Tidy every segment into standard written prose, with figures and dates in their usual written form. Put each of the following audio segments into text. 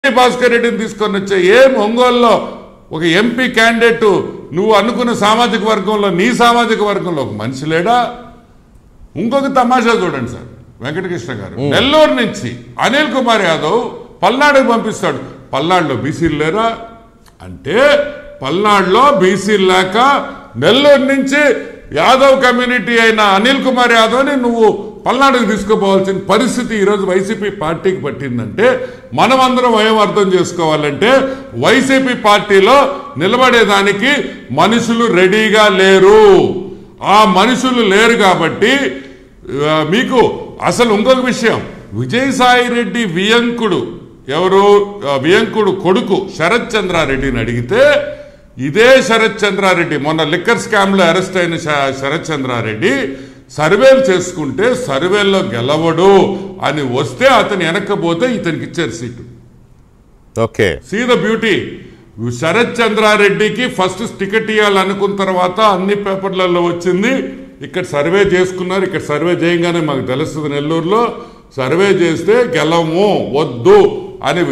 భాస్కర్ రెడ్డిని తీసుకొని వచ్చే ఏం ఒంగోలులో ఒక ఎంపీ క్యాండిడేట్ నువ్వు అనుకున్న సామాజిక వర్గంలో నీ సామాజిక వర్గంలో ఒక మనిషి లేడా? ఇంకొక తమాషా చూడండి సార్, వెంకటకృష్ణ గారు నెల్లూరు నుంచి అనిల్ కుమార్ యాదవ్ పల్నాడుకు పంపిస్తాడు. పల్నాడులో బీసీలు లేరా అంటే పల్నాడులో బీసీలు లేక నెల్లూరు నుంచి యాదవ్ కమ్యూనిటీ అయిన అనిల్ కుమార్ యాదవ్ని నువ్వు పల్నాడుకు తీసుకుపోవాల్సిన పరిస్థితి ఈరోజు వైసీపీ పార్టీకి పట్టిందంటే మనమందరం ఏం అర్థం చేసుకోవాలంటే వైసీపీ పార్టీలో నిలబడేదానికి మనుషులు రెడీగా లేరు. ఆ మనుషులు లేరు కాబట్టి మీకు అసలు ఇంకొక విషయం, విజయసాయి రెడ్డి వియంకుడు ఎవరు వియంకుడు కొడుకు శరత్ చంద్రారెడ్డిని అడిగితే ఇదే శరత్ చంద్రారెడ్డి మొన్న లిక్కర్ స్కామ్ లో అరెస్ట్ అయిన శరత్ చంద్రారెడ్డి సర్వేలు చేసుకుంటే సర్వేల్లో గెలవడు అని వస్తే అతను వెనక్కపోతే ఇతనికి ఇచ్చారు seat. Okay, see the beauty. Sarath చంద్రారెడ్డికి ఫస్ట్ టికెట్ ఇవ్వాలనుకున్న తర్వాత అన్ని పేపర్లలో వచ్చింది. ఇక్కడ సర్వే చేసుకున్నారు. ఇక్కడ సర్వే చేయగానే మాకు తెలుస్తుంది నెల్లూరులో సర్వే చేస్తే గెలము వద్దు అని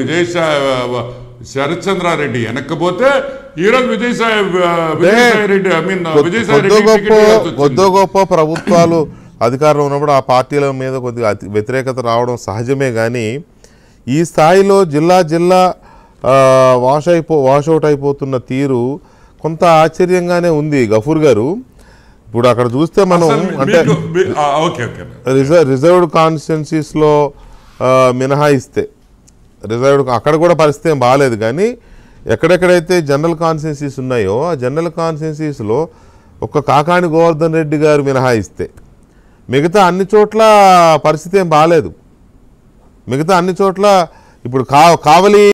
శరత్ చంద్రారెడ్డి వెనక్కపోతే ఈరోజు విజయసాయి రెడ్డి కొద్ది గొప్ప ప్రభుత్వాలు అధికారంలో ఉన్నప్పుడు ఆ పార్టీల మీద కొద్దిగా వ్యతిరేకత రావడం సహజమే. కానీ ఈ స్థాయిలో జిల్లా వాషౌట్ అయిపోతున్న తీరు కొంత ఆశ్చర్యంగానే ఉంది. గఫూర్ గారు, ఇప్పుడు అక్కడ చూస్తే మనం అంటే రిజర్వ్డ్ కాన్స్టిట్యున్సీస్లో మినహాయిస్తే రిజర్వ్డ్ అక్కడ కూడా పరిస్థితి ఏం బాగాలేదు. కానీ ఎక్కడెక్కడైతే జనరల్ కాన్స్టిట్యున్సీస్ ఉన్నాయో ఆ జనరల్ కాన్స్టిట్యున్సీస్లో ఒక్క కాకాని గోవర్ధన్ రెడ్డి గారు మినహాయిస్తే మిగతా అన్ని చోట్ల పరిస్థితి ఏం బాగాలేదు. మిగతా అన్ని చోట్ల ఇప్పుడు కావలి